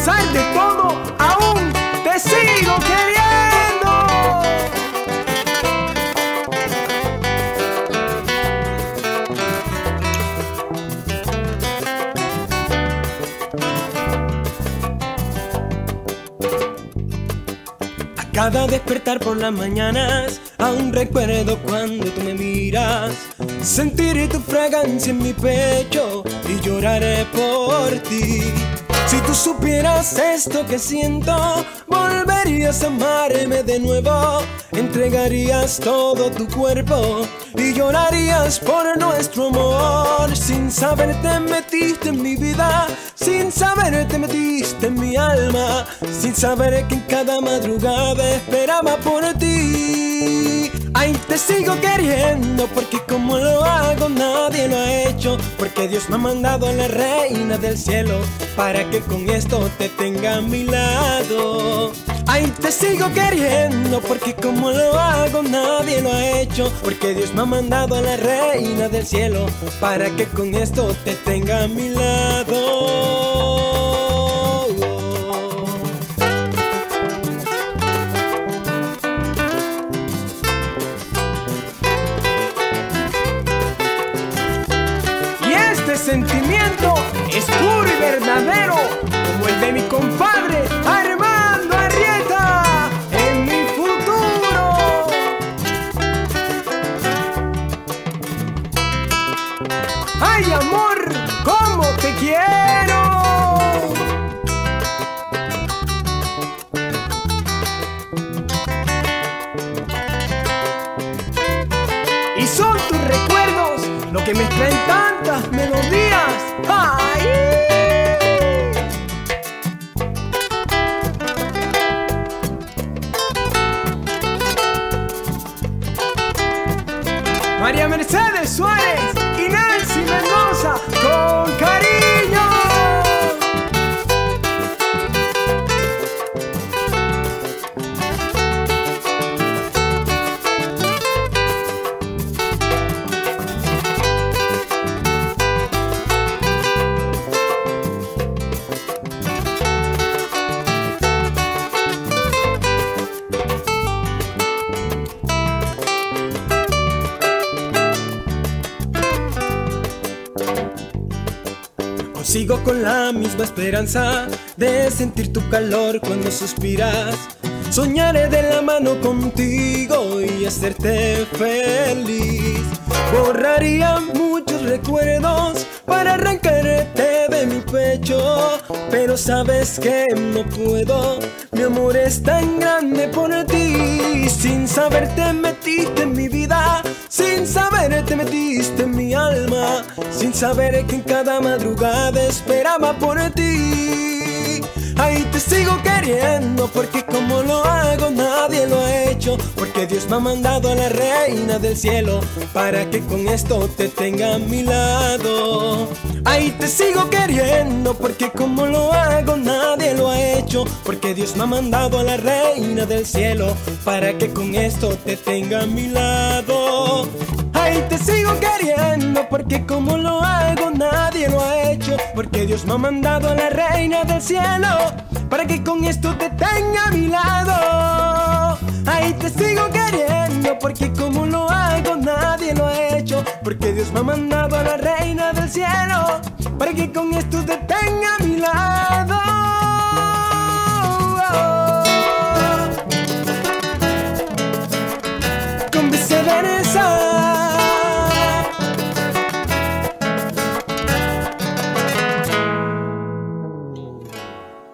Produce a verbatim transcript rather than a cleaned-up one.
pesar de todo, aún te sigo queriendo. A cada despertar por las mañanas, aún recuerdo cuando tú me miras, sentiré tu fragancia en mi pecho y lloraré por ti. Si tú supieras esto que siento, volverías a amarme de nuevo, entregarías todo tu cuerpo y llorarías por nuestro amor. Sin saber te metiste en mi vida, sin saber te metiste en mi alma, sin saber que en cada madrugada esperaba por ti. Ay, te sigo queriendo porque como lo hago nadie lo ha hecho, porque Dios me ha mandado a la reina del cielo para que con esto te tenga a mi lado. Ay, te sigo queriendo porque como lo hago nadie lo ha hecho, porque Dios me ha mandado a la reina del cielo para que con esto te tenga a mi lado. Este sentimiento es puro y verdadero, como el de mi compadre Armando Arrieta en mi futuro. Ay, amor, cómo te quiero. Y son tus recuerdos lo que me traen tantas melodías. ¡Ay! María Mercedes Suárez y Nancy Mendoza, con cariño. Sigo con la misma esperanza de sentir tu calor cuando suspiras. Soñaré de la mano contigo y hacerte feliz. Borraría muchos recuerdos para arrancarte de mi pecho, pero sabes que no puedo, mi amor es tan grande por ti. Sin saber te metiste en mi vida, sin saber te metiste en mi alma, sin saber que en cada madrugada esperaba por ti. Ay, te sigo queriendo porque como lo hago nadie lo ha hecho, porque Dios me ha mandado a la reina del cielo para que con esto te tenga a mi lado. Ay, te sigo queriendo porque como lo hago nadie lo ha hecho, porque Dios me ha mandado a la reina del cielo para que con esto te tenga a mi lado. Ay, te sigo queriendo porque como lo hago nadie lo ha hecho, porque Dios me ha mandado a la reina del cielo para que con esto te tenga a mi lado. Ay, te sigo queriendo porque como lo hago nadie lo ha hecho, porque Dios me ha mandado a la reina del cielo para que con esto te tenga a mi lado.